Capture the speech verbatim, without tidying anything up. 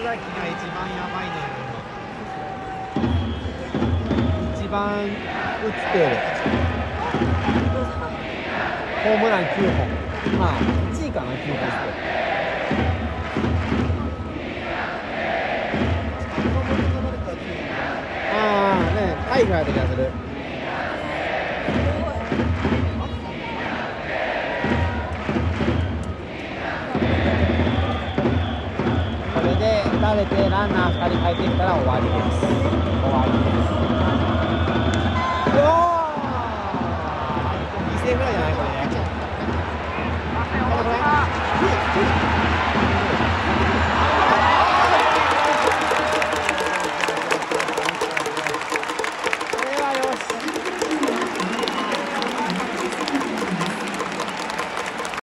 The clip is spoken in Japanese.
崎が一番やばいね今。一番打ってる。ホームランきゅうほん。まあいちいかな、きゅうほんって。ああね、タイガーやった気がする。これで打たれてランナーふたり帰ってきたら終わりです。終わりです。おお、犠牲フライじゃない